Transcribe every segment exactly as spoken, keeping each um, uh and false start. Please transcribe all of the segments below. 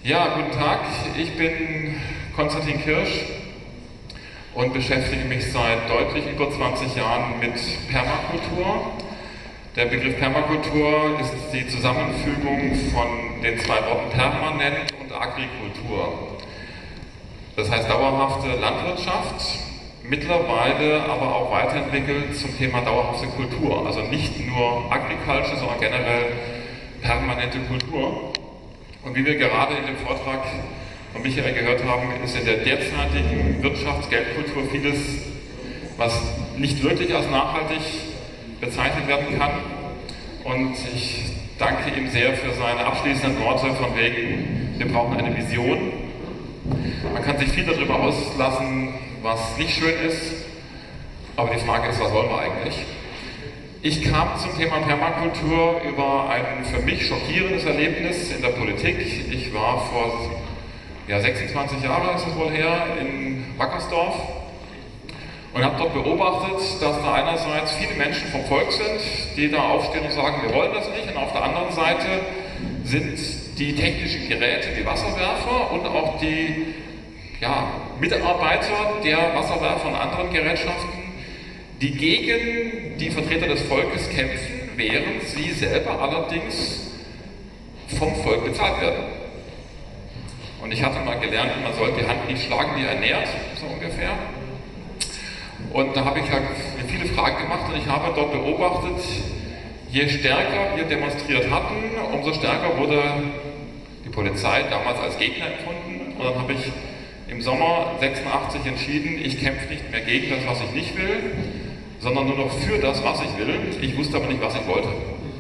Ja, guten Tag. Ich bin Konstantin Kirsch und beschäftige mich seit deutlich über zwanzig Jahren mit Permakultur. Der Begriff Permakultur ist die Zusammenfügung von den zwei Worten permanent und Agrikultur. Das heißt dauerhafte Landwirtschaft, mittlerweile aber auch weiterentwickelt zum Thema dauerhafte Kultur. Also nicht nur Agriculture, sondern generell permanente Kultur. Und wie wir gerade in dem Vortrag von Michael gehört haben, ist in der derzeitigen Wirtschafts-Geldkultur vieles, was nicht wirklich als nachhaltig bezeichnet werden kann. Und ich danke ihm sehr für seine abschließenden Worte von wegen, wir brauchen eine Vision. Man kann sich viel darüber auslassen, was nicht schön ist, aber die Frage ist, was wollen wir eigentlich? Ich kam zum Thema Permakultur über ein für mich schockierendes Erlebnis in der Politik. Ich war vor ja, sechsundzwanzig Jahren, ist es wohl her, in Wackersdorf und habe dort beobachtet, dass da einerseits viele Menschen vom Volk sind, die da aufstehen und sagen, wir wollen das nicht, und auf der anderen Seite sind die technischen Geräte, die Wasserwerfer und auch die ja, Mitarbeiter der Wasserwerfer und anderen Gerätschaften, die gegen die Vertreter des Volkes kämpfen, während sie selber allerdings vom Volk bezahlt werden. Und ich hatte mal gelernt, man soll die Hand nicht schlagen, die ernährt, so ungefähr. Und da habe ich halt viele Fragen gemacht und ich habe dort beobachtet, je stärker wir demonstriert hatten, umso stärker wurde die Polizei damals als Gegner empfunden. Und dann habe ich im Sommer sechsundachtzig entschieden, ich kämpfe nicht mehr gegen das, was ich nicht will, sondern nur noch für das, was ich will. Ich wusste aber nicht, was ich wollte.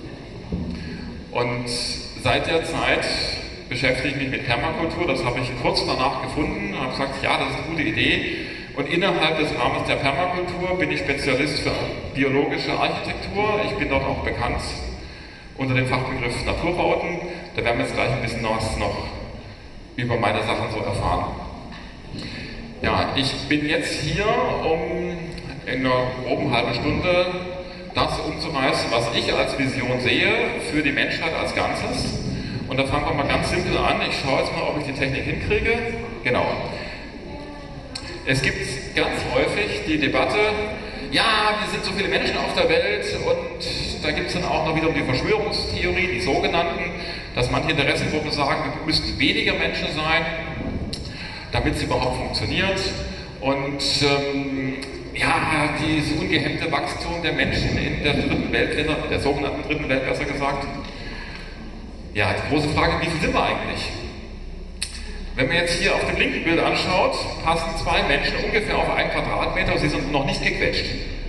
Und seit der Zeit beschäftige ich mich mit Permakultur. Das habe ich kurz danach gefunden und habe gesagt, ja, das ist eine gute Idee. Und innerhalb des Rahmens der Permakultur bin ich Spezialist für biologische Architektur. Ich bin dort auch bekannt unter dem Fachbegriff Naturbauten. Da werden wir jetzt gleich ein bisschen was noch über meine Sachen so erfahren. Ja, ich bin jetzt hier, um in einer groben halben Stunde das umzureißen, was ich als Vision sehe für die Menschheit als Ganzes. Und da fangen wir mal ganz simpel an. Ich schaue jetzt mal, ob ich die Technik hinkriege. Genau. Es gibt ganz häufig die Debatte, ja, wir sind so viele Menschen auf der Welt, und da gibt es dann auch noch wieder die Verschwörungstheorie, die sogenannten, dass manche Interessengruppen sagen, es müssten weniger Menschen sein, damit es überhaupt funktioniert. Und ähm, ja, dieses ungehemmte Wachstum der Menschen in der dritten Welt, der sogenannten dritten Welt besser gesagt. Ja, die große Frage, wie viel sind wir eigentlich? Wenn man jetzt hier auf dem linken Bild anschaut, passen zwei Menschen ungefähr auf einen Quadratmeter, sie sind noch nicht gequetscht.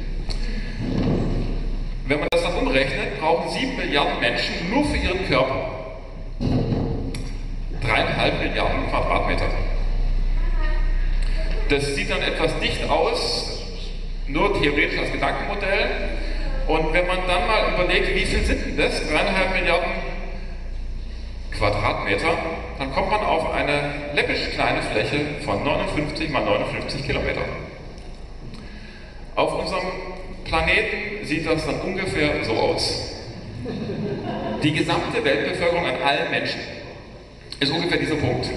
Wenn man das dann umrechnet, brauchen sieben Milliarden Menschen nur für ihren Körper dreieinhalb Milliarden Quadratmeter. Das sieht dann etwas dicht aus, nur theoretisch als Gedankenmodell. Und wenn man dann mal überlegt, wie viel sind denn das? dreieinhalb Milliarden Quadratmeter, dann kommt man auf eine läppisch kleine Fläche von neunundfünfzig mal neunundfünfzig Kilometer. Auf unserem Planeten sieht das dann ungefähr so aus. Die gesamte Weltbevölkerung an allen Menschen ist ungefähr dieser Punkt.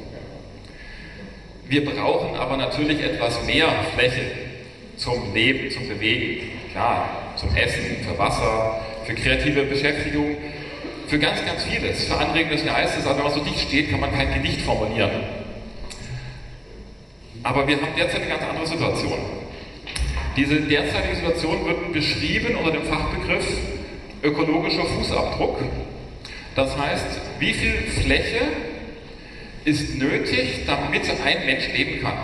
Wir brauchen aber natürlich etwas mehr Fläche zum Leben, zum Bewegen, klar, zum Essen, für Wasser, für kreative Beschäftigung, für ganz, ganz vieles, für anregendes Geistes. Also wenn man so dicht steht, kann man kein Gedicht formulieren. Aber wir haben derzeit eine ganz andere Situation. Diese derzeitige Situation wird beschrieben unter dem Fachbegriff ökologischer Fußabdruck. Das heißt, wie viel Fläche ist nötig, damit ein Mensch leben kann.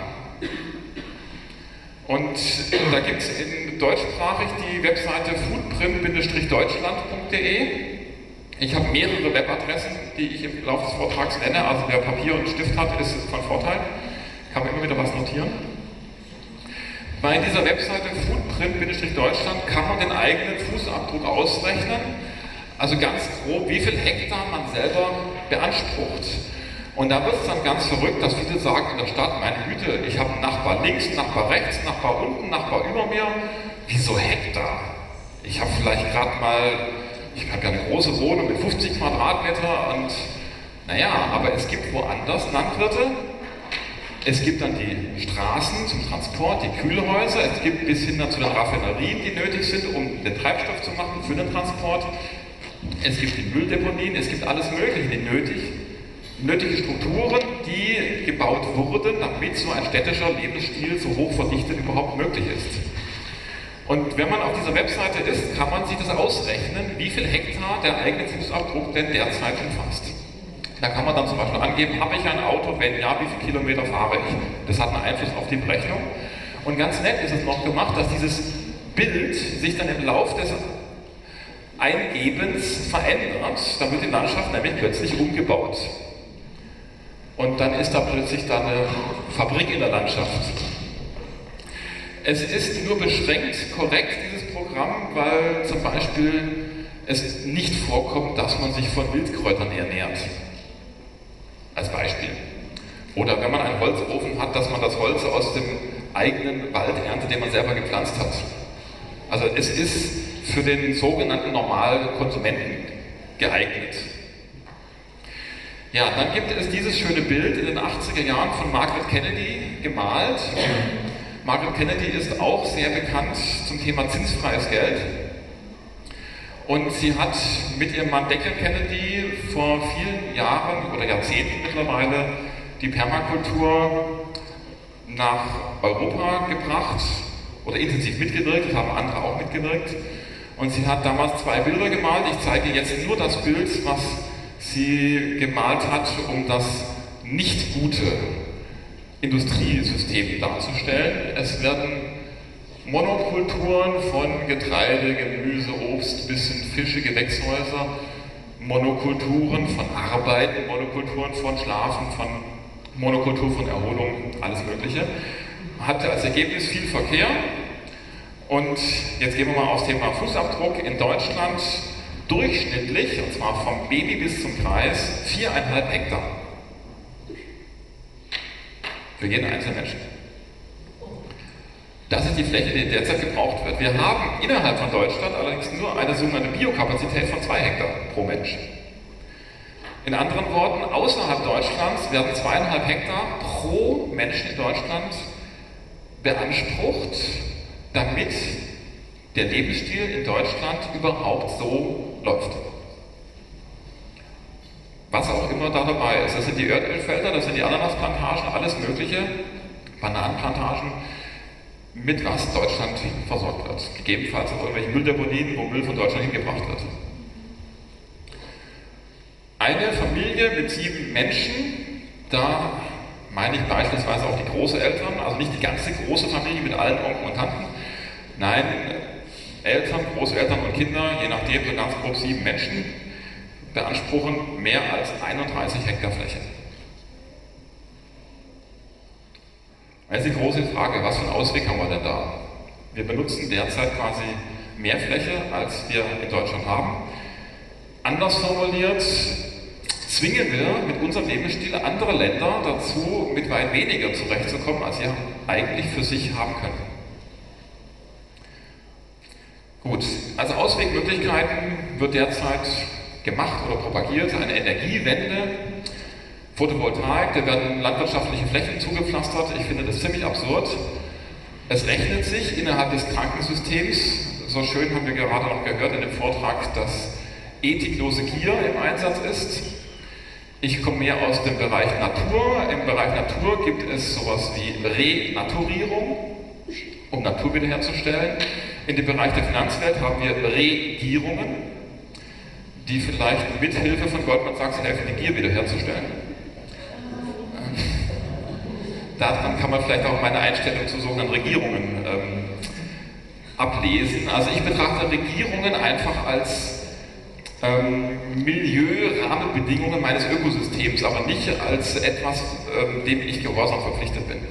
Und da gibt es in deutschsprachig die Webseite foodprint Deutschland punkt de. Ich habe mehrere Webadressen, die ich im Laufe des Vortrags nenne. Also wer Papier und Stift hat, ist von Vorteil. Kann man immer wieder was notieren. Bei dieser Webseite foodprint Deutschland kann man den eigenen Fußabdruck ausrechnen. Also ganz grob, wie viel Hektar man selber beansprucht. Und da wird es dann ganz verrückt, dass viele sagen in der Stadt, meine Güte, ich habe einen Nachbar links, einen Nachbar rechts, einen Nachbar unten, einen Nachbar über mir. Wieso Hektar? Ich habe vielleicht gerade mal, ich habe ja eine große Wohnung mit fünfzig Quadratmeter und Naja, aber es gibt woanders Landwirte, es gibt dann die Straßen zum Transport, die Kühlhäuser, es gibt bis hin zu den Raffinerien, die nötig sind, um den Treibstoff zu machen für den Transport. Es gibt die Mülldeponien, es gibt alles Mögliche, die nötig, nötige Strukturen, die gebaut wurden, damit so ein städtischer Lebensstil so hoch verdichtet überhaupt möglich ist. Und wenn man auf dieser Webseite ist, kann man sich das ausrechnen, wie viel Hektar der eigene Fußabdruck denn derzeit umfasst. Da kann man dann zum Beispiel angeben, habe ich ein Auto, wenn ja, wie viele Kilometer fahre ich. Das hat einen Einfluss auf die Berechnung. Und ganz nett ist es noch gemacht, dass dieses Bild sich dann im Lauf des Eingebens verändert. Da wird die Landschaft nämlich plötzlich umgebaut. Und dann ist da plötzlich da eine Fabrik in der Landschaft. Es ist nur beschränkt korrekt, dieses Programm, weil zum Beispiel es nicht vorkommt, dass man sich von Wildkräutern ernährt. Als Beispiel. Oder wenn man einen Holzofen hat, dass man das Holz aus dem eigenen Wald erntet, den man selber gepflanzt hat. Also es ist für den sogenannten normalen Konsumenten geeignet. Ja, dann gibt es dieses schöne Bild in den achtziger Jahren von Margaret Kennedy gemalt. Margaret Kennedy ist auch sehr bekannt zum Thema zinsfreies Geld. Und sie hat mit ihrem Mann Declan Kennedy vor vielen Jahren oder Jahrzehnten mittlerweile die Permakultur nach Europa gebracht oder intensiv mitgewirkt, das haben andere auch mitgewirkt. Und sie hat damals zwei Bilder gemalt. Ich zeige jetzt nur das Bild, was sie gemalt hat, um das nicht gute Industriesystem darzustellen. Es werden Monokulturen von Getreide, Gemüse, Obst bis hin Fische, Gewächshäuser, Monokulturen von Arbeiten, Monokulturen von Schlafen, von Monokultur von Erholung, alles Mögliche. Hatte als Ergebnis viel Verkehr. Und jetzt gehen wir mal aufs Thema Fußabdruck. In Deutschland durchschnittlich, und zwar vom Baby bis zum Kreis, viereinhalb Hektar. Für jeden einzelnen Menschen. Das ist die Fläche, die derzeit gebraucht wird. Wir haben innerhalb von Deutschland allerdings nur eine sogenannte Biokapazität von zwei Hektar pro Mensch. In anderen Worten, außerhalb Deutschlands werden zweieinhalb Hektar pro Menschen in Deutschland beansprucht, damit der Lebensstil in Deutschland überhaupt so läuft. Was auch immer da dabei ist. Das sind die Erdölfelder, das sind die Ananasplantagen, alles Mögliche, Bananenplantagen, mit was Deutschland versorgt wird. Gegebenenfalls auch irgendwelche Mülldeponien, wo Müll von Deutschland hingebracht wird. Eine Familie mit sieben Menschen, da meine ich beispielsweise auch die Großeltern, also nicht die ganze große Familie mit allen Onkeln und Tanten, nein, Eltern, Großeltern und Kinder, je nachdem so ganz grob sieben Menschen, beanspruchen mehr als einunddreißig Hektar Fläche. Jetzt die große Frage, was für einen Ausweg haben wir denn da? Wir benutzen derzeit quasi mehr Fläche, als wir in Deutschland haben. Anders formuliert, zwingen wir mit unserem Lebensstil andere Länder dazu, mit weit weniger zurechtzukommen, als sie eigentlich für sich haben können. Gut, als Auswegmöglichkeiten wird derzeit gemacht oder propagiert eine Energiewende, Photovoltaik, da werden landwirtschaftliche Flächen zugepflastert. Ich finde das ziemlich absurd. Es rechnet sich innerhalb des Krankensystems, so schön haben wir gerade noch gehört in dem Vortrag, dass ethiklose Gier im Einsatz ist. Ich komme mehr aus dem Bereich Natur. Im Bereich Natur gibt es sowas wie Renaturierung, um Natur wiederherzustellen. In dem Bereich der Finanzwelt haben wir Regierungen, die vielleicht mit Hilfe von Goldman Sachs helfen, die Gier wiederherzustellen. Daran kann man vielleicht auch meine Einstellung zu sogenannten Regierungen ähm, ablesen. Also ich betrachte Regierungen einfach als ähm, Milieu-Rahmenbedingungen meines Ökosystems, aber nicht als etwas, ähm, dem ich gehorsam verpflichtet bin.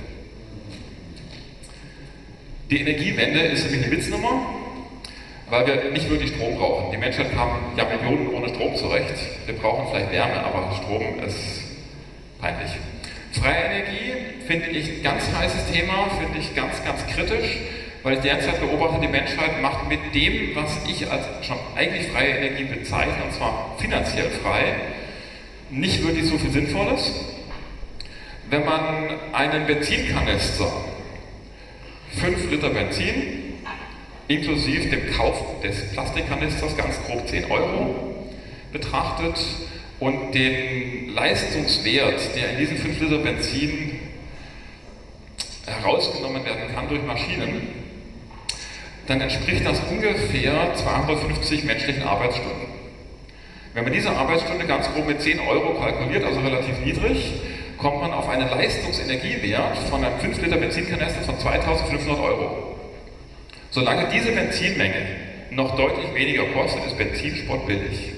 Die Energiewende ist für mich eine Witznummer, weil wir nicht wirklich Strom brauchen. Die Menschheit kam ja Millionen ohne Strom zurecht. Wir brauchen vielleicht Wärme, aber Strom ist peinlich. Freie Energie finde ich ein ganz heißes Thema, finde ich ganz, ganz kritisch, weil ich derzeit beobachte, die Menschheit macht mit dem, was ich als schon eigentlich freie Energie bezeichne, und zwar finanziell frei, nicht wirklich so viel Sinnvolles. Wenn man einen Benzinkanister, fünf Liter Benzin, inklusive dem Kauf des Plastikkanisters, ganz grob zehn Euro, betrachtet und den Leistungswert, der in diesen fünf Liter Benzin herausgenommen werden kann durch Maschinen, dann entspricht das ungefähr zweihundertfünfzig menschlichen Arbeitsstunden. Wenn man diese Arbeitsstunde ganz grob mit zehn Euro kalkuliert, also relativ niedrig, kommt man auf einen Leistungsenergiewert von einem fünf Liter Benzinkanister von zweitausendfünfhundert Euro. Solange diese Benzinmenge noch deutlich weniger kostet, ist Benzin spottbillig.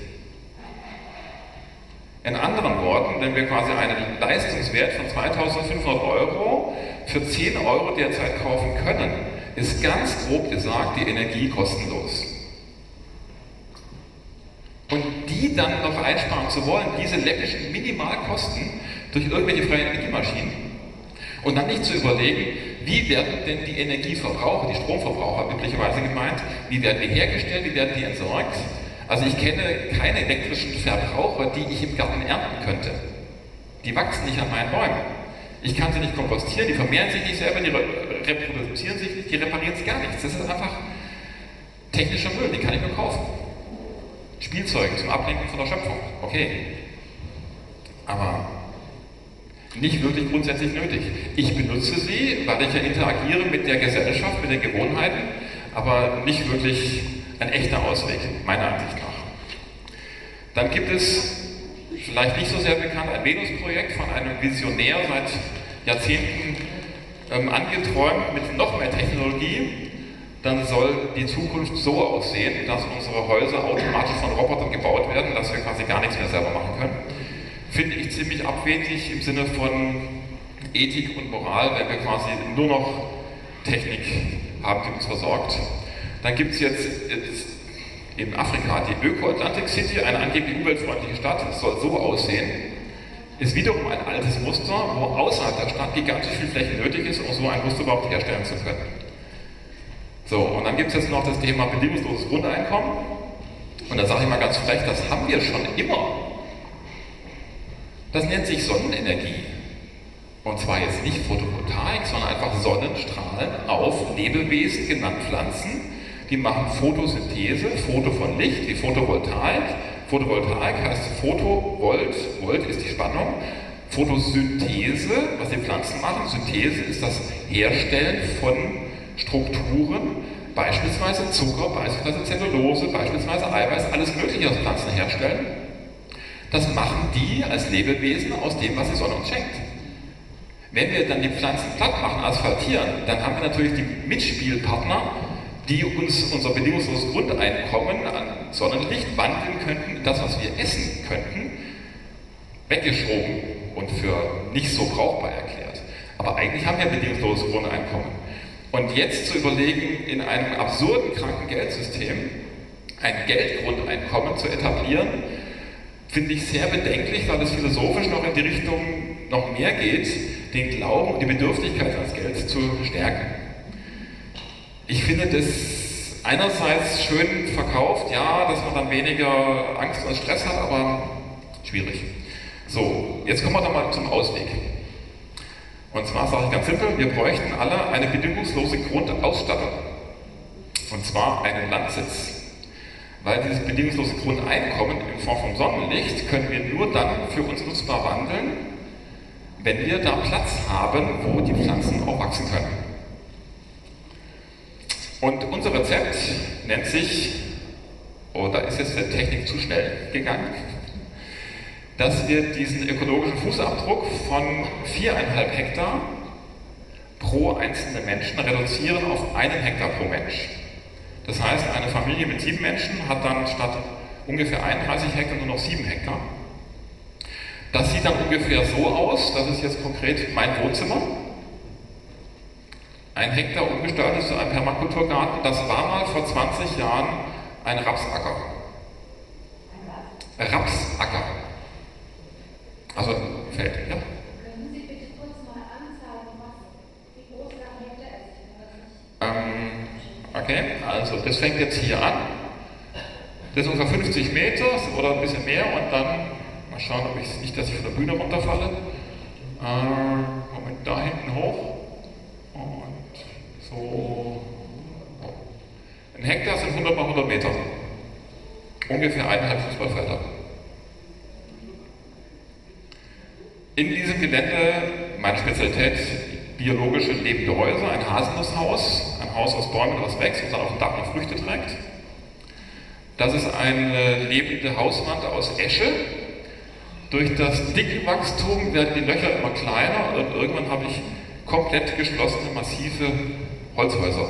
In anderen Worten, wenn wir quasi einen Leistungswert von zweitausendfünfhundert Euro für zehn Euro derzeit kaufen können, ist ganz grob gesagt die Energie kostenlos. Und die dann noch einsparen zu wollen, diese läppischen Minimalkosten durch irgendwelche freien Energiemaschinen und dann nicht zu überlegen, wie werden denn die Energieverbraucher, die Stromverbraucher üblicherweise gemeint, wie werden die hergestellt, wie werden die entsorgt. Also ich kenne keine elektrischen Verbraucher, die ich im Garten ernten könnte. Die wachsen nicht an meinen Bäumen. Ich kann sie nicht kompostieren, die vermehren sich nicht selber, die reproduzieren sich nicht, die reparieren sich gar nichts. Das ist einfach technischer Müll, den kann ich nur kaufen. Spielzeug zum Ablenken von der Schöpfung, okay. Aber nicht wirklich grundsätzlich nötig. Ich benutze sie, weil ich ja interagiere mit der Gesellschaft, mit den Gewohnheiten, aber nicht wirklich ein echter Ausweg, meiner Ansicht nach. Dann gibt es, vielleicht nicht so sehr bekannt, ein Venus-Projekt von einem Visionär seit Jahrzehnten ähm, angeträumt mit noch mehr Technologie. Dann soll die Zukunft so aussehen, dass unsere Häuser automatisch von Robotern gebaut werden, dass wir quasi gar nichts mehr selber machen können. Finde ich ziemlich abwegig im Sinne von Ethik und Moral, wenn wir quasi nur noch Technik haben, die uns versorgt. Dann gibt es jetzt, jetzt in Afrika die Öko-Atlantic City, eine angeblich umweltfreundliche Stadt, das soll so aussehen. Ist wiederum ein altes Muster, wo außerhalb der Stadt gigantisch viel Fläche nötig ist, um so ein Muster überhaupt herstellen zu können. So, und dann gibt es jetzt noch das Thema bedingungsloses Grundeinkommen. Und da sage ich mal ganz frech, das haben wir schon immer. Das nennt sich Sonnenenergie. Und zwar jetzt nicht Photovoltaik, sondern einfach Sonnenstrahlen auf Lebewesen, genannt Pflanzen. Die machen Photosynthese, Foto von Licht, wie Photovoltaik. Photovoltaik heißt Photovolt, Volt ist die Spannung. Photosynthese, was die Pflanzen machen, Synthese ist das Herstellen von Strukturen, beispielsweise Zucker, beispielsweise Zellulose, beispielsweise Eiweiß, alles Mögliche aus Pflanzen herstellen. Das machen die als Lebewesen aus dem, was die Sonne uns schenkt. Wenn wir dann die Pflanzen platt machen, asphaltieren, dann haben wir natürlich die Mitspielpartner, die uns unser bedingungsloses Grundeinkommen an Sonnenlicht wandeln könnten, das, was wir essen könnten, weggeschoben und für nicht so brauchbar erklärt. Aber eigentlich haben wir bedingungsloses Grundeinkommen. Und jetzt zu überlegen, in einem absurden kranken Geldsystem ein Geldgrundeinkommen zu etablieren, finde ich sehr bedenklich, weil es philosophisch noch in die Richtung noch mehr geht, den Glauben und die Bedürftigkeit ans Geld zu stärken. Ich finde das einerseits schön verkauft, ja, dass man dann weniger Angst und Stress hat, aber schwierig. So, jetzt kommen wir dann mal zum Ausweg. Und zwar sage ich ganz simpel, wir bräuchten alle eine bedingungslose Grundausstattung. Und zwar einen Landsitz. Weil dieses bedingungslose Grundeinkommen in Form von Sonnenlicht können wir nur dann für uns nutzbar wandeln, wenn wir da Platz haben, wo die Pflanzen auch wachsen können. Und unser Rezept nennt sich, oh, da ist jetzt die Technik zu schnell gegangen, dass wir diesen ökologischen Fußabdruck von viereinhalb Hektar pro einzelnen Menschen reduzieren auf einen Hektar pro Mensch. Das heißt, eine Familie mit sieben Menschen hat dann statt ungefähr einunddreißig Hektar nur noch sieben Hektar. Das sieht dann ungefähr so aus, das ist jetzt konkret mein Wohnzimmer. Ein Hektar umgestaltet zu einem Permakulturgarten, das war mal vor zwanzig Jahren ein Rapsacker. Rapsacker. Also Feld, ja. Können Sie bitte kurz mal anzeigen, was, wie groß der Hektar ist? Ähm, okay, also das fängt jetzt hier an. Das ist ungefähr fünfzig Meter oder ein bisschen mehr und dann Mal schauen, ob ich nicht, dass ich von der Bühne runterfalle. Äh, Moment, da hinten hoch. Und so. Ein Hektar sind hundert mal hundert Meter. Ungefähr eineinhalb Fußballfelder. In diesem Gelände, meine Spezialität, biologische lebende Häuser, ein Haselnusshaus, ein Haus aus Bäumen, das wächst und dann auf dem Dach noch Früchte trägt. Das ist eine lebende Hauswand aus Esche. Durch das Dickwachstum werden die Löcher immer kleiner und irgendwann habe ich komplett geschlossene, massive Holzhäuser,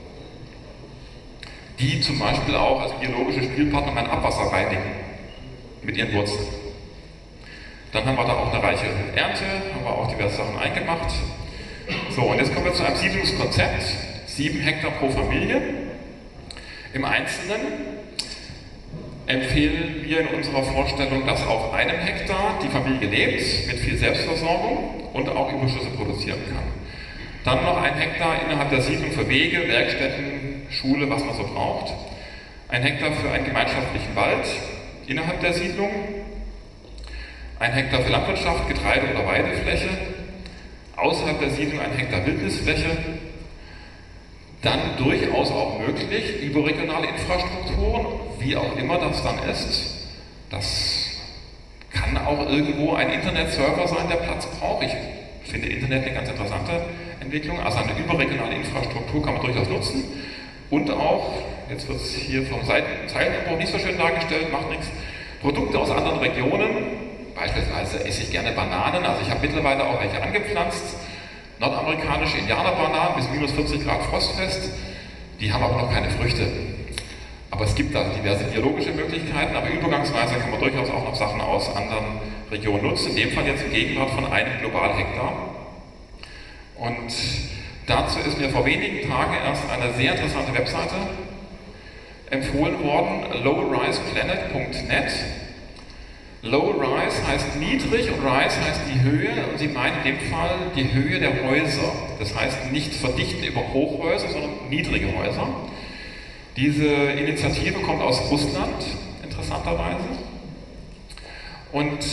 die zum Beispiel auch als biologische Spielpartner mein Abwasser reinigen mit ihren Wurzeln. Dann haben wir da auch eine reiche Ernte, haben wir auch diverse Sachen eingemacht. So, und jetzt kommen wir zu einem Siedlungskonzept. Sieben Hektar pro Familie. Im Einzelnen empfehlen wir in unserer Vorstellung, dass auf einem Hektar die Familie lebt, mit viel Selbstversorgung und auch Überschüsse produzieren kann. Dann noch ein Hektar innerhalb der Siedlung für Wege, Werkstätten, Schule, was man so braucht. Ein Hektar für einen gemeinschaftlichen Wald innerhalb der Siedlung. Ein Hektar für Landwirtschaft, Getreide- oder Weidefläche. Außerhalb der Siedlung ein Hektar Wildnisfläche. Dann durchaus auch möglich überregionale Infrastrukturen, wie auch immer das dann ist. Das kann auch irgendwo ein Internetserver sein, der Platz braucht. Ich finde Internet eine ganz interessante Entwicklung. Also eine überregionale Infrastruktur kann man durchaus nutzen. Und auch, jetzt wird es hier vom Zeilenumbruch nicht so schön dargestellt, macht nichts, Produkte aus anderen Regionen, beispielsweise esse ich gerne Bananen, also ich habe mittlerweile auch welche angepflanzt, nordamerikanische Indianerbananen bis minus vierzig Grad frostfest, die haben aber noch keine Früchte. Aber es gibt da diverse biologische Möglichkeiten, aber übergangsweise kann man durchaus auch noch Sachen aus anderen Regionen nutzen, in dem Fall jetzt in Gegenwart von einem Globalhektar. Und dazu ist mir vor wenigen Tagen erst eine sehr interessante Webseite empfohlen worden, low rise planet punkt net. Low Rise heißt niedrig und Rise heißt die Höhe und sie meinen in dem Fall die Höhe der Häuser. Das heißt nicht verdichten über Hochhäuser, sondern niedrige Häuser. Diese Initiative kommt aus Russland, interessanterweise. Und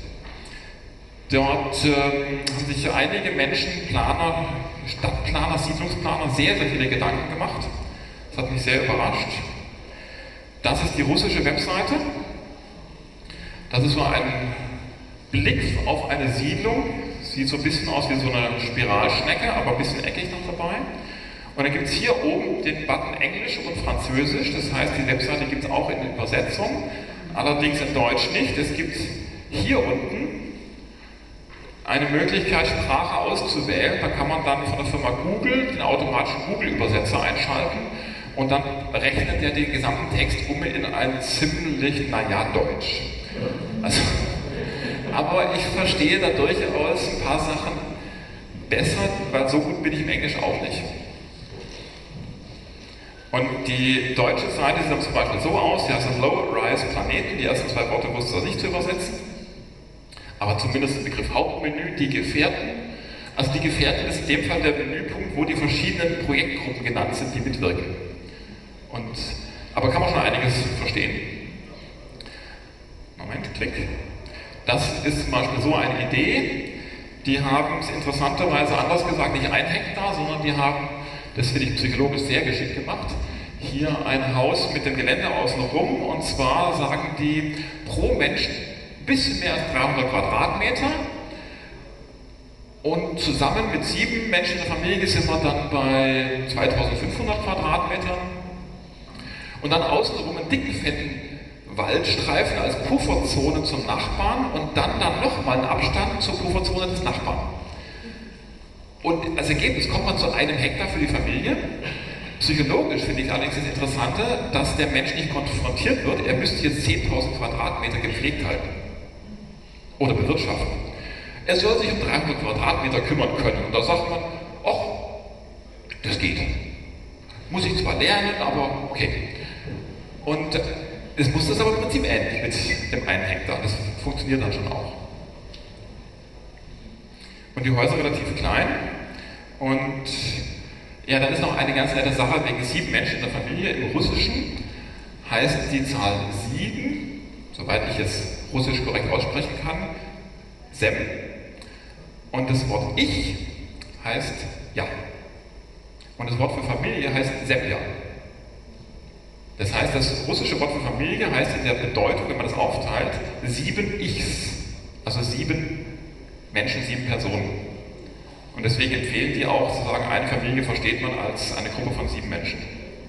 dort ähm, haben sich einige Menschen, Planer, Stadtplaner, Siedlungsplaner, sehr, sehr viele Gedanken gemacht. Das hat mich sehr überrascht. Das ist die russische Webseite. Das ist so ein Blick auf eine Siedlung. Sieht so ein bisschen aus wie so eine Spiralschnecke, aber ein bisschen eckig noch dabei. Und dann gibt es hier oben den Button Englisch und Französisch. Das heißt, die Webseite gibt es auch in Übersetzung, allerdings in Deutsch nicht. Es gibt hier unten eine Möglichkeit, Sprache auszuwählen. Da kann man dann von der Firma Google den automatischen Google-Übersetzer einschalten und dann rechnet er den gesamten Text um in ein ziemlich, naja, Deutsch. Also, aber ich verstehe da durchaus ein paar Sachen besser, weil so gut bin ich im Englisch auch nicht. Und die deutsche Seite sieht dann zum Beispiel so aus, die heißt Low Rise Planeten, die ersten zwei Worte wusste er nicht zu übersetzen, aber zumindest der Begriff Hauptmenü, die Gefährten. Also die Gefährten ist in dem Fall der Menüpunkt, wo die verschiedenen Projektgruppen genannt sind, die mitwirken. Und, aber kann man schon einiges verstehen. Moment, klick. Das ist zum Beispiel so eine Idee. Die haben es interessanterweise anders gesagt, nicht ein Hektar, sondern die haben, das finde ich psychologisch sehr geschickt gemacht, hier ein Haus mit dem Gelände außenrum. Und zwar sagen die pro Mensch ein bisschen mehr als dreihundert Quadratmeter. Und zusammen mit sieben Menschen in der Familie sind wir dann bei zweitausendfünfhundert Quadratmetern. Und dann außenrum einen dicken, fetten Waldstreifen als Pufferzone zum Nachbarn und dann, dann nochmal einen Abstand zur Pufferzone des Nachbarn. Und als Ergebnis kommt man zu einem Hektar für die Familie. Psychologisch finde ich allerdings das Interessante, dass der Mensch nicht konfrontiert wird, er müsste jetzt zehntausend Quadratmeter gepflegt halten oder bewirtschaften. Er soll sich um dreihundert Quadratmeter kümmern können. Und da sagt man, ach, das geht. Muss ich zwar lernen, aber okay. Und es muss das aber im Prinzip ähnlich mit dem einen Hektar. Das funktioniert dann schon auch. Und die Häuser relativ klein. Und ja, dann ist noch eine ganz nette Sache, wegen sieben Menschen in der Familie. Im Russischen heißt die Zahl sieben, soweit ich es Russisch korrekt aussprechen kann, Sem. Und das Wort Ich heißt Ja. Und das Wort für Familie heißt Semja. Das heißt, das russische Wort für Familie heißt in der Bedeutung, wenn man das aufteilt, sieben Ichs. Also sieben Menschen, sieben Personen. Und deswegen empfehlen die auch zu sagen, eine Familie versteht man als eine Gruppe von sieben Menschen.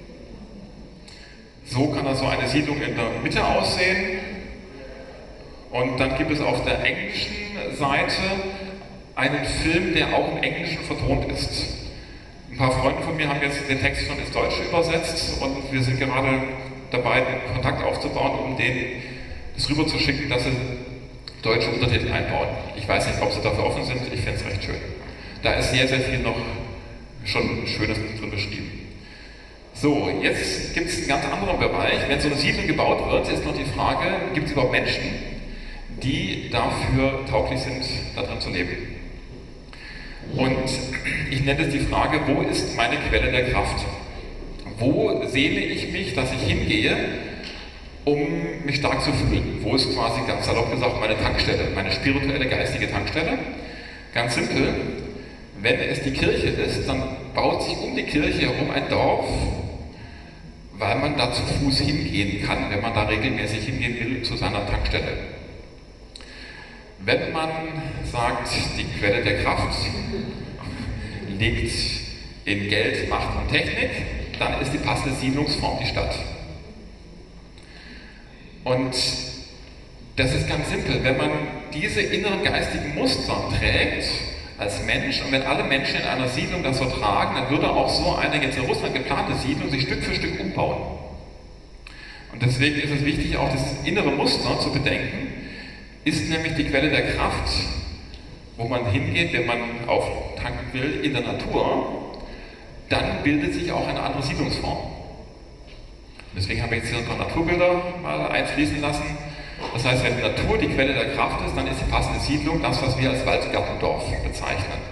So kann also eine Siedlung in der Mitte aussehen. Und dann gibt es auf der englischen Seite einen Film, der auch im Englischen vertont ist. Ein paar Freunde von mir haben jetzt den Text schon ins Deutsche übersetzt und wir sind gerade dabei, den Kontakt aufzubauen, um denen das rüber zu schicken, dass sie deutsche Untertitel einbauen. Ich weiß nicht, ob sie dafür offen sind, ich finde es recht schön. Da ist sehr, sehr viel noch schon Schönes drin beschrieben. So, jetzt gibt es einen ganz anderen Bereich. Wenn so eine Siedlung gebaut wird, ist noch die Frage, gibt es überhaupt Menschen, die dafür tauglich sind, da drin zu leben? Und ich nenne es die Frage, wo ist meine Quelle der Kraft? Wo sehne ich mich, dass ich hingehe, um mich stark zu fühlen? Wo ist quasi, ganz salopp gesagt, meine Tankstelle, meine spirituelle, geistige Tankstelle? Ganz simpel, wenn es die Kirche ist, dann baut sich um die Kirche herum ein Dorf, weil man da zu Fuß hingehen kann, wenn man da regelmäßig hingehen will zu seiner Tankstelle. Wenn man sagt, die Quelle der Kraft liegt in Geld, Macht und Technik, dann ist die passende Siedlungsform die Stadt. Und das ist ganz simpel, wenn man diese inneren geistigen Muster trägt als Mensch und wenn alle Menschen in einer Siedlung das so tragen, dann würde auch so eine jetzt in Russland geplante Siedlung sich Stück für Stück umbauen. Und deswegen ist es wichtig, auch das innere Muster zu bedenken, ist nämlich die Quelle der Kraft, wo man hingeht, wenn man auftanken will, in der Natur, dann bildet sich auch eine andere Siedlungsform. Deswegen habe ich jetzt hier ein paar Naturbilder mal einfließen lassen. Das heißt, wenn die Natur die Quelle der Kraft ist, dann ist die passende Siedlung das, was wir als Waldgartendorf bezeichnen.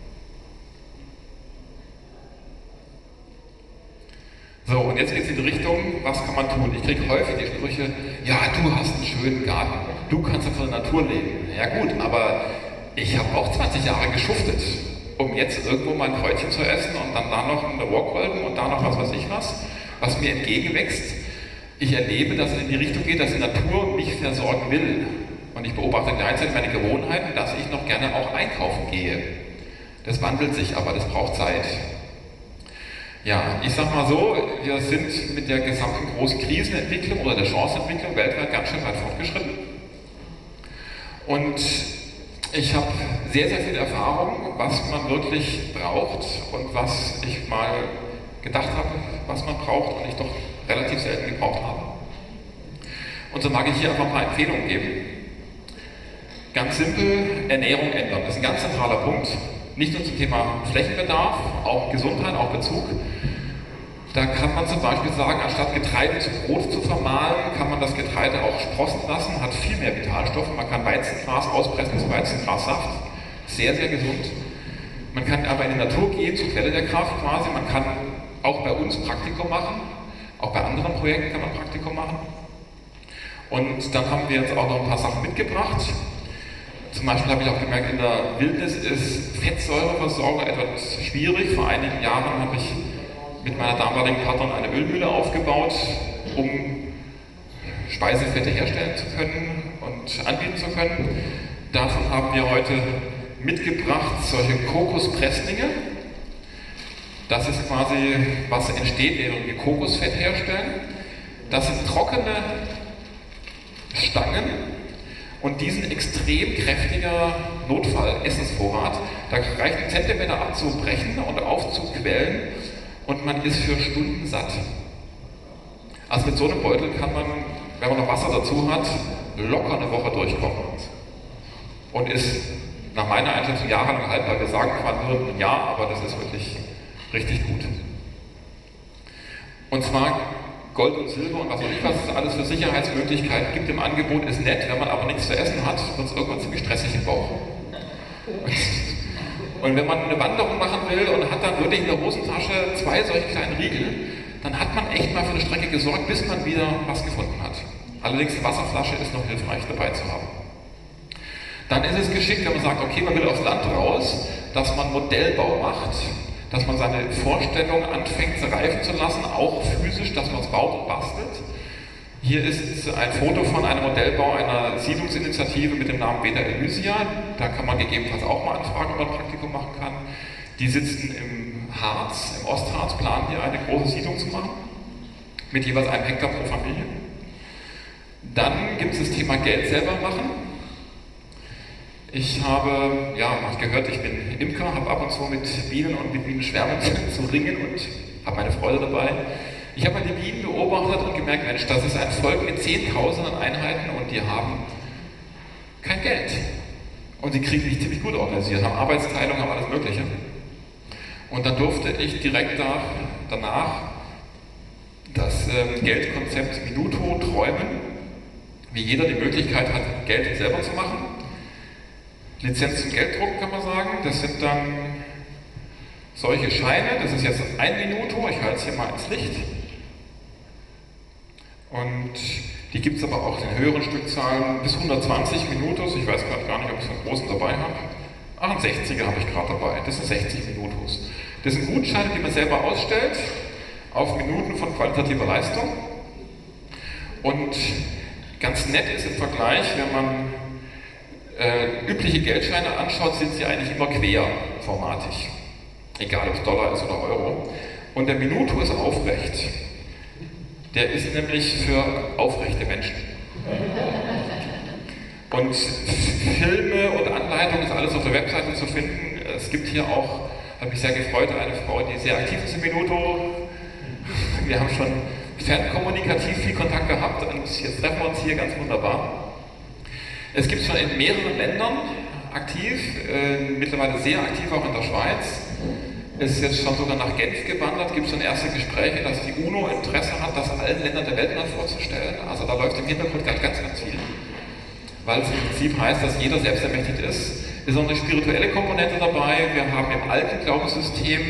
So, und jetzt geht es in die Richtung, was kann man tun? Ich kriege häufig die Sprüche, ja, du hast einen schönen Garten, du kannst ja von der Natur leben. Ja gut, aber ich habe auch zwanzig Jahre geschuftet, um jetzt irgendwo mal ein Kräutchen zu essen und dann da noch eine Rohrkolben und da noch was weiß ich was, was mir entgegenwächst. Ich erlebe, dass es in die Richtung geht, dass die Natur mich versorgen will. Und ich beobachte gleichzeitig meine Gewohnheiten, dass ich noch gerne auch einkaufen gehe. Das wandelt sich, aber das braucht Zeit. Ja, ich sag mal so, wir sind mit der gesamten großen Krisenentwicklung oder der Chancenentwicklung weltweit ganz schön weit fortgeschritten. Und ich habe sehr, sehr viel Erfahrung, was man wirklich braucht und was ich mal gedacht habe, was man braucht und ich doch relativ selten gebraucht habe. Und so mag ich hier einfach ein paar Empfehlungen geben. Ganz simpel, Ernährung ändern. Das ist ein ganz zentraler Punkt. Nicht nur zum Thema Flächenbedarf, auch Gesundheit, auch Bezug. Da kann man zum Beispiel sagen, anstatt Getreide zu Brot zu vermahlen, kann man das Getreide auch sprossen lassen, hat viel mehr Vitalstoffe. Man kann Weizengras auspressen zu Weizengrassaft. Sehr, sehr gesund. Man kann aber in die Natur gehen, zur Quelle der Kraft quasi. Man kann auch bei uns Praktikum machen. Auch bei anderen Projekten kann man Praktikum machen. Und dann haben wir jetzt auch noch ein paar Sachen mitgebracht. Zum Beispiel habe ich auch gemerkt, in der Wildnis ist Fettsäureversorgung etwas schwierig. Vor einigen Jahren habe ich mit meiner damaligen Partnerin eine Ölmühle aufgebaut, um Speisefette herstellen zu können und anbieten zu können. Davon haben wir heute mitgebracht solche Kokospresslinge. Das ist quasi, was entsteht, während wir Kokosfett herstellen. Das sind trockene Stangen und diesen extrem kräftiger Notfall-Essensvorrat. Da reicht ein Zentimeter abzubrechen und aufzuquellen und man ist für Stunden satt. Also mit so einem Beutel kann man, wenn man noch Wasser dazu hat, locker eine Woche durchkommen. Und ist nach meiner Einschätzung jahrelang haltbar. Wir sagen zwar nur ein Jahr, aber das ist wirklich richtig gut. Und zwar Gold und Silber und was weiß ich, was es alles für Sicherheitsmöglichkeiten gibt im Angebot, ist nett. Wenn man aber nichts zu essen hat, wird es irgendwann ziemlich stressig im Bauch. Und wenn man eine Wanderung machen will und hat dann wirklich in der Hosentasche zwei solche kleinen Riegel, dann hat man echt mal für eine Strecke gesorgt, bis man wieder was gefunden hat. Allerdings die Wasserflasche ist noch hilfreich dabei zu haben. Dann ist es geschickt, wenn man sagt, okay, man will aufs Land raus, dass man Modellbau macht, dass man seine Vorstellung anfängt zerreifen zu lassen, auch physisch, dass man es baut und bastelt. Hier ist ein Foto von einem Modellbau einer Siedlungsinitiative mit dem Namen Beta Elysia. Da kann man gegebenenfalls auch mal anfragen, ob man ein Praktikum machen kann. Die sitzen im Harz, im Ostharz, planen hier eine große Siedlung zu machen, mit jeweils einem Hektar pro Familie. Dann gibt es das Thema Geld selber machen. Ich habe, ja, man hat gehört, ich bin Imker, habe ab und zu mit Bienen und mit Bienenschwärmen zu ringen und habe meine Freude dabei. Ich habe mal die Bienen beobachtet und gemerkt, Mensch, das ist ein Volk mit zehntausenden Einheiten und die haben kein Geld. Und sie kriegen sich ziemlich gut organisiert, haben Arbeitsteilung, haben alles Mögliche. Und dann durfte ich direkt da, danach das ähm, Geldkonzept Minuto träumen, wie jeder die Möglichkeit hat, Geld selber zu machen. Lizenz zum Gelddrucken kann man sagen, das sind dann solche Scheine, das ist jetzt ein Minuto, ich halte es hier mal ins Licht. Und die gibt es aber auch in höheren Stückzahlen bis hundertzwanzig Minutos, ich weiß gerade gar nicht, ob ich so einen großen dabei habe. Ach, einen sechziger habe ich gerade dabei, das sind sechzig Minutos. Das sind Gutscheine, die man selber ausstellt, auf Minuten von qualitativer Leistung. Und ganz nett ist im Vergleich, wenn man äh, übliche Geldscheine anschaut, sind sie eigentlich immer querformatig. Egal ob es Dollar ist oder Euro. Und der Minuto ist aufrecht. Der ist nämlich für aufrechte Menschen. Und Filme und Anleitungen ist alles auf der Webseite zu finden. Es gibt hier auch, hat mich sehr gefreut, eine Frau, die sehr aktiv ist im Minuto. Wir haben schon fernkommunikativ viel Kontakt gehabt und jetzt treffen wir uns hier ganz wunderbar. Es gibt schon in mehreren Ländern aktiv, äh, mittlerweile sehr aktiv auch in der Schweiz. Es ist jetzt schon sogar nach Genf gewandert, gibt es schon erste Gespräche, dass die UNO Interesse hat, das allen Ländern der Welt mal vorzustellen. Also da läuft im Hintergrund ganz, ganz viel. Weil es im Prinzip heißt, dass jeder selbstermächtigt ist. Es ist auch eine spirituelle Komponente dabei. Wir haben im alten Glaubenssystem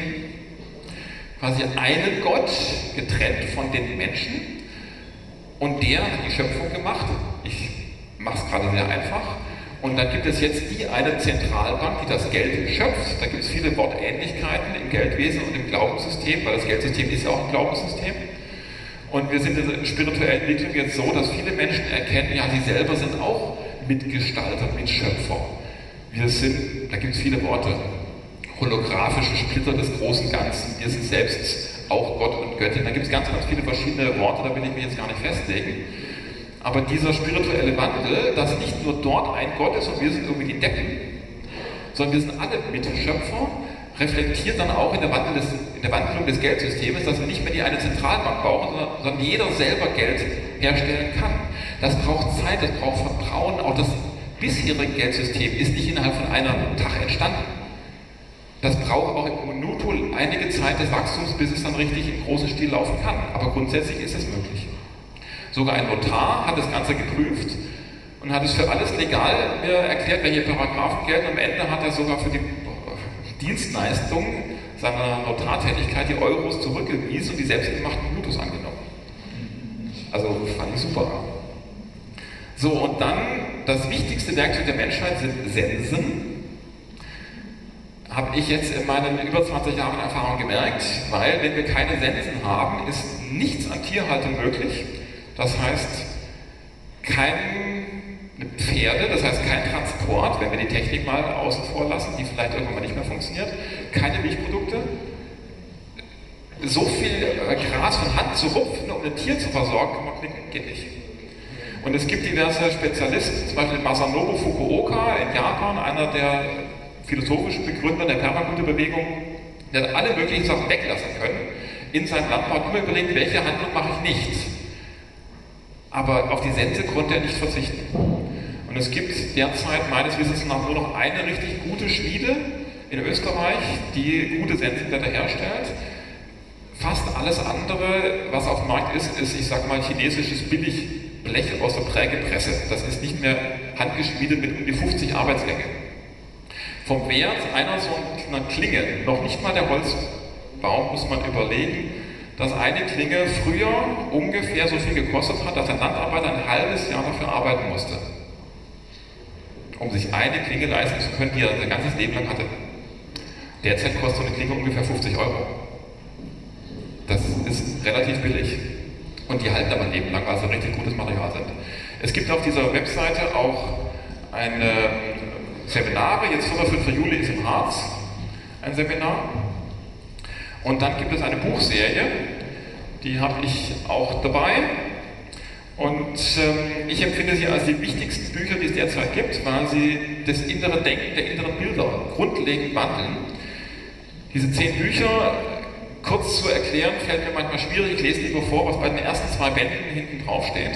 quasi einen Gott, getrennt von den Menschen. Und der hat die Schöpfung gemacht. Ich mache es gerade sehr einfach. Und dann gibt es jetzt die eine Zentralbank, die das Geld schöpft. Da gibt es viele Wortähnlichkeiten im Geldwesen und im Glaubenssystem, weil das Geldsystem ist ja auch ein Glaubenssystem. Und wir sind in der spirituellen Entwicklung jetzt so, dass viele Menschen erkennen, ja, sie selber sind auch Mitgestalter, Mitschöpfer. Wir sind, da gibt es viele Worte, holographische Splitter des großen Ganzen. Wir sind selbst auch Gott und Göttin. Da gibt es ganz, ganz viele verschiedene Worte, da will ich mich jetzt gar nicht festlegen. Aber dieser spirituelle Wandel, dass nicht nur dort ein Gott ist und wir sind irgendwie die Deppen, sondern wir sind alle Mitschöpfer, reflektiert dann auch in der, Wandel des, in der Wandlung des Geldsystems, dass wir nicht mehr die eine Zentralbank brauchen, sondern, sondern jeder selber Geld herstellen kann. Das braucht Zeit, das braucht Vertrauen. Auch das bisherige Geldsystem ist nicht innerhalb von einem Tag entstanden. Das braucht auch im Minuto einige Zeit des Wachstums, bis es dann richtig im großen Stil laufen kann. Aber grundsätzlich ist es möglich. Sogar ein Notar hat das Ganze geprüft und hat es für alles legal mir erklärt, welche Paragraphen gelten. Am Ende hat er sogar für die Dienstleistung seiner Notartätigkeit die Euros zurückgewiesen und die selbstgemachten Minutos angenommen. Also fand ich super. So, und dann das wichtigste Werkzeug der Menschheit sind Sensen. Habe ich jetzt in meinen über zwanzig Jahren Erfahrung gemerkt, weil wenn wir keine Sensen haben, ist nichts an Tierhaltung möglich. Das heißt, keine Pferde, das heißt kein Transport, wenn wir die Technik mal außen vor lassen, die vielleicht irgendwann mal nicht mehr funktioniert, keine Milchprodukte, so viel Gras von Hand zu rupfen, um ein Tier zu versorgen, kann man knicken, geht nicht. Und es gibt diverse Spezialisten, zum Beispiel Masanobu Fukuoka in Japan, einer der philosophischen Begründer der Permakulturbewegung, der hat alle möglichen Sachen weglassen können, in seinem Landbau immer überlegt, welche Handlung mache ich nicht. Aber auf die Sense konnte er nicht verzichten. Und es gibt derzeit meines Wissens nach nur noch eine richtig gute Schmiede in Österreich, die gute Sensenblätter herstellt. Fast alles andere, was auf dem Markt ist, ist, ich sag mal, chinesisches Billigblech aus der Prägepresse. Das ist nicht mehr handgeschmiedet mit um die fünfzig Arbeitslänge. Vom Wert einer so einer Klinge, noch nicht mal der Holzbaum, muss man überlegen, dass eine Klinge früher ungefähr so viel gekostet hat, dass ein Landarbeiter ein halbes Jahr dafür arbeiten musste, um sich eine Klinge leisten zu können, die er sein ganzes Leben lang hatte. Derzeit kostet so eine Klinge ungefähr fünfzig Euro. Das ist relativ billig. Und die halten aber ein Leben lang, weil sie richtig gutes Material sind. Es gibt auf dieser Webseite auch eine Seminare, jetzt zum fünften Juli ist im Harz ein Seminar. Und dann gibt es eine Buchserie, die habe ich auch dabei. Und ähm, ich empfinde sie als die wichtigsten Bücher, die es derzeit gibt, weil sie das innere Denken der inneren Bilder grundlegend wandeln. Diese zehn Bücher kurz zu erklären, fällt mir manchmal schwierig. Ich lese lieber vor, was bei den ersten zwei Bänden hinten drauf steht.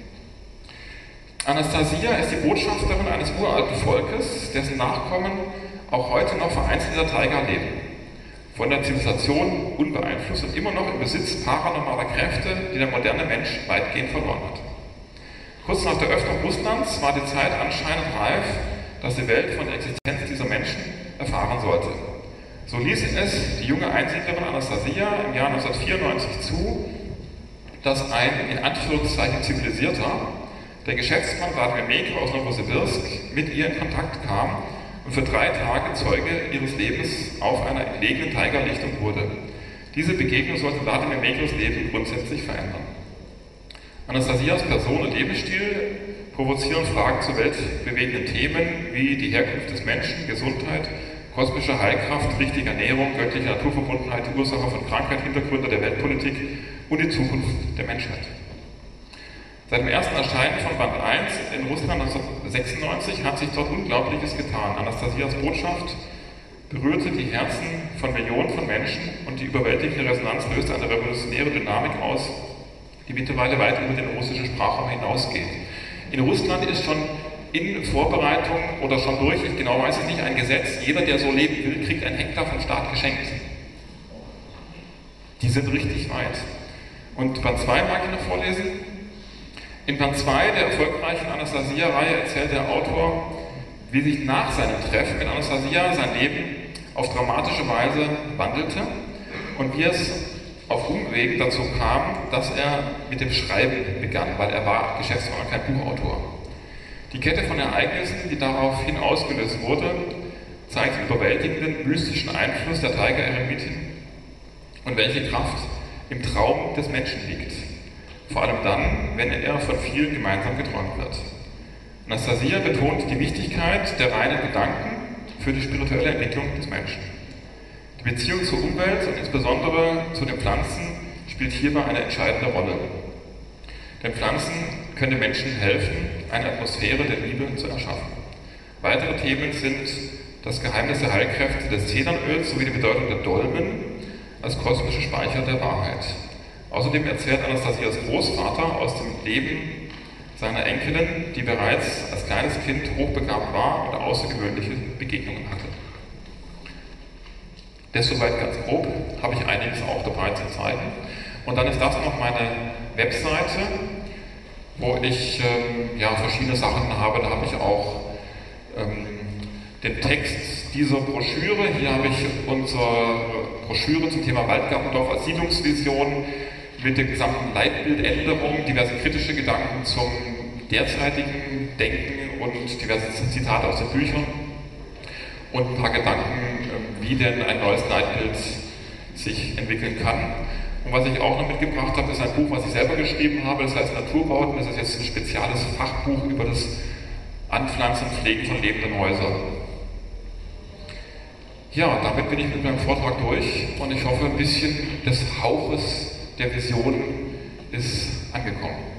Anastasia ist die Botschafterin eines uralten Volkes, dessen Nachkommen auch heute noch vereinzelt in der Taiga leben. Von der Zivilisation unbeeinflusst und immer noch im Besitz paranormaler Kräfte, die der moderne Mensch weitgehend verloren hat. Kurz nach der Öffnung Russlands war die Zeit anscheinend reif, dass die Welt von der Existenz dieser Menschen erfahren sollte. So ließ es die junge Einsiedlerin Anastasia im Jahr neunzehnhundertvierundneunzig zu, dass ein in Anführungszeichen zivilisierter, der Geschäftsmann Wladimir Megre aus Novosibirsk, mit ihr in Kontakt kam und für drei Tage Zeuge ihres Lebens auf einer entlegenen Taiga-Lichtung wurde. Diese Begegnung sollte Wladimir Megres Leben grundsätzlich verändern. Anastasias Person und Lebensstil provozieren Fragen zu weltbewegenden Themen wie die Herkunft des Menschen, Gesundheit, kosmische Heilkraft, richtige Ernährung, göttliche Naturverbundenheit, die Ursache von Krankheit, Hintergründe der Weltpolitik und die Zukunft der Menschheit. Seit dem ersten Erscheinen von Band eins in Russland neunzehnhundertsechsundneunzig hat sich dort Unglaubliches getan. Anastasias Botschaft berührte die Herzen von Millionen von Menschen und die überwältigende Resonanz löste eine revolutionäre Dynamik aus, die mittlerweile weit über den russischen Sprachraum hinausgeht. In Russland ist schon in Vorbereitung oder schon durch, ich genau weiß es nicht, ein Gesetz, jeder, der so leben will, kriegt ein Hektar vom Staat geschenkt. Die sind richtig weit. Und Band zwei mag ich noch vorlesen. In Band zwei der erfolgreichen Anastasia-Reihe erzählt der Autor, wie sich nach seinem Treffen mit Anastasia sein Leben auf dramatische Weise wandelte und wie es auf Umwegen dazu kam, dass er mit dem Schreiben begann, weil er war Geschäftsmann, kein Buchautor. Die Kette von Ereignissen, die daraufhin ausgelöst wurde, zeigt den überwältigenden mystischen Einfluss der Taiga-Eremitin und welche Kraft im Traum des Menschen liegt. Vor allem dann, wenn er von vielen gemeinsam geträumt wird. Anastasia betont die Wichtigkeit der reinen Gedanken für die spirituelle Entwicklung des Menschen. Die Beziehung zur Umwelt und insbesondere zu den Pflanzen spielt hierbei eine entscheidende Rolle. Den Pflanzen können den Menschen helfen, eine Atmosphäre der Liebe zu erschaffen. Weitere Themen sind das Geheimnis der Heilkräfte des Zedernöls sowie die Bedeutung der Dolmen als kosmische Speicher der Wahrheit. Außerdem erzählt Anastasias Großvater aus dem Leben seiner Enkelin, die bereits als kleines Kind hochbegabt war und außergewöhnliche Begegnungen hatte. Das soweit ganz grob, habe ich einiges auch dabei zu zeigen. Und dann ist das noch meine Webseite, wo ich ähm, ja, verschiedene Sachen habe. Da habe ich auch ähm, den Text dieser Broschüre. Hier habe ich unsere Broschüre zum Thema Waldgartendorf als Siedlungsvision mit der gesamten Leitbildänderung, diverse kritische Gedanken zum derzeitigen Denken und diverse Zitate aus den Büchern und ein paar Gedanken, wie denn ein neues Leitbild sich entwickeln kann. Und was ich auch noch mitgebracht habe, ist ein Buch, was ich selber geschrieben habe, das heißt Naturbauten. Das ist jetzt ein spezielles Fachbuch über das Anpflanzen und Pflegen von lebenden Häusern. Ja, damit bin ich mit meinem Vortrag durch und ich hoffe, ein bisschen des Hauches der Vision ist angekommen.